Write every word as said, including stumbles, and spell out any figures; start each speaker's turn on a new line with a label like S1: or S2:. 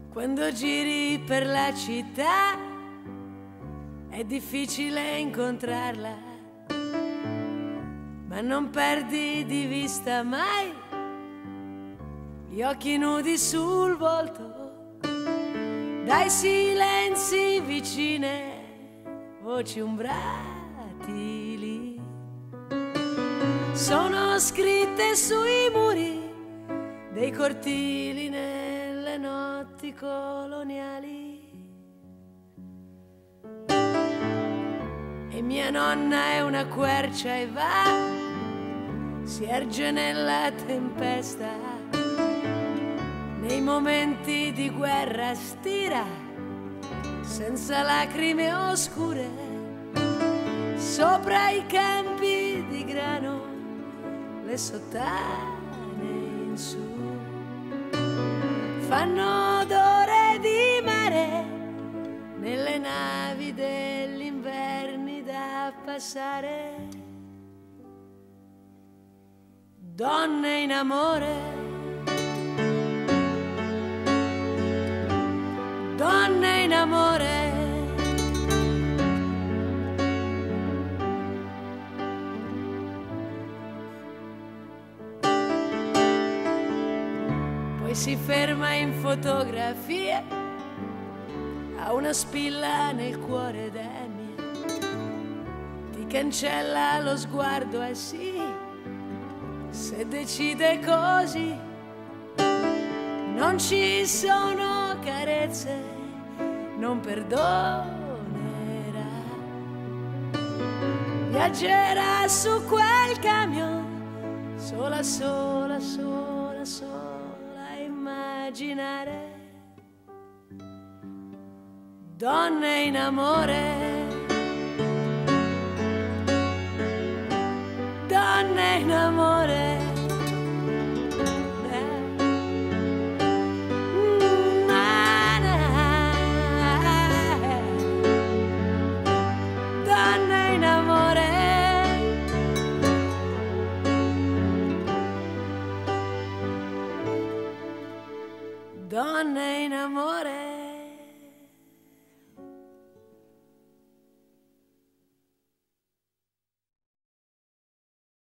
S1: Quando giri per la città è difficile incontrarla, ma non perdi di vista mai gli occhi nudi sul volto, dai silenzi vicine, voci umbrati sono scritte sui muri dei cortili nelle notti coloniali. E mia nonna è una quercia e va, si erge nella tempesta, nei momenti di guerra stira senza lacrime oscure sopra i campi di grano, le sottane in su fanno odore di mare nelle navi degli inverni da passare. Donne in amore, donne in amore, poi si ferma in fotografia, ha una spilla nel cuore d'Emia, ti cancella lo sguardo, eh sì, se decide così. Non ci sono carezze, non perdonerà, viaggerà su quel camion, sola, sola, sola, sola a immaginare. Donne in amore, donne in amore, donne in amore, donne in amore.